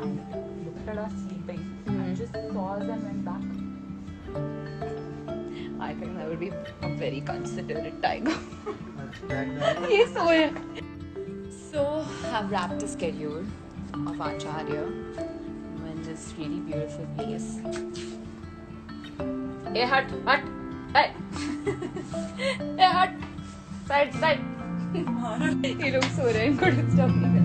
and looked at us sleeping and just paused and went back. I think that would be a very considerate tiger. ये सोए. So I've wrapped the schedule of Acharya in this really beautiful place. Hey, hut, hey, hey, hut, side. ये लोग सो रहे हैं, इनको disturb नहीं